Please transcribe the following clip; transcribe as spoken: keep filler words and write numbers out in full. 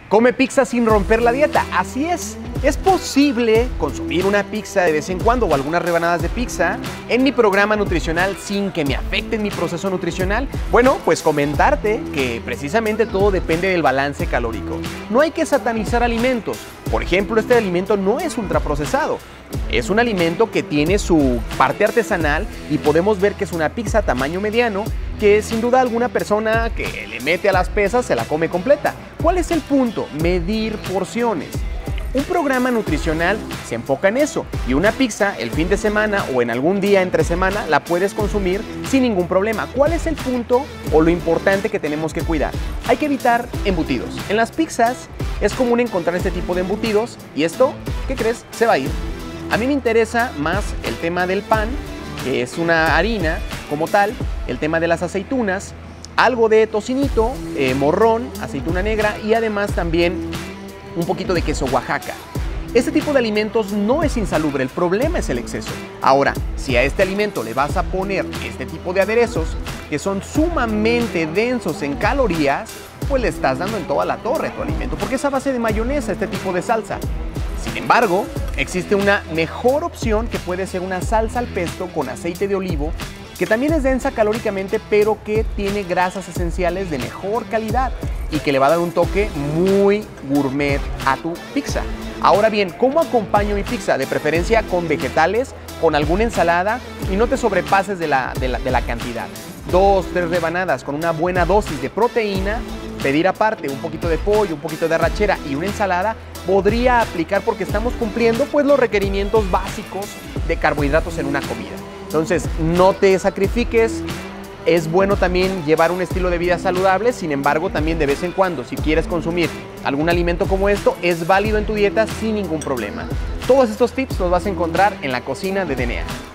Come pizza sin romper la dieta. Así es. Es posible consumir una pizza de vez en cuando o algunas rebanadas de pizza en mi programa nutricional sin que me afecte mi proceso nutricional. Bueno, pues comentarte que precisamente todo depende del balance calórico. No hay que satanizar alimentos. Por ejemplo, este alimento no es ultraprocesado. Es un alimento que tiene su parte artesanal y podemos ver que es una pizza tamaño mediano que sin duda alguna persona que le mete a las pesas se la come completa. ¿Cuál es el punto? Medir porciones. Un programa nutricional se enfoca en eso y una pizza el fin de semana o en algún día entre semana la puedes consumir sin ningún problema. ¿Cuál es el punto o lo importante que tenemos que cuidar? Hay que evitar embutidos. En las pizzas es común encontrar este tipo de embutidos y esto, ¿qué crees? Se va a ir. A mí me interesa más el tema del pan, que es una harina como tal, el tema de las aceitunas, algo de tocinito, eh, morrón, aceituna negra y además también un poquito de queso Oaxaca. Este tipo de alimentos no es insalubre, el problema es el exceso. Ahora, si a este alimento le vas a poner este tipo de aderezos que son sumamente densos en calorías, pues le estás dando en toda la torre a tu alimento, porque es a base de mayonesa este tipo de salsa. Sin embargo, existe una mejor opción que puede ser una salsa al pesto con aceite de olivo, que también es densa calóricamente, pero que tiene grasas esenciales de mejor calidad y que le va a dar un toque muy gourmet a tu pizza. Ahora bien, ¿cómo acompaño mi pizza? De preferencia con vegetales, con alguna ensalada y no te sobrepases de la, de la, de la cantidad. Dos, tres rebanadas con una buena dosis de proteína, pedir aparte un poquito de pollo, un poquito de arrachera y una ensalada podría aplicar porque estamos cumpliendo pues los requerimientos básicos de carbohidratos en una comida. Entonces, no te sacrifiques. Es bueno también llevar un estilo de vida saludable, sin embargo, también de vez en cuando, si quieres consumir algún alimento como esto, es válido en tu dieta sin ningún problema. Todos estos tips los vas a encontrar en la cocina de D N A.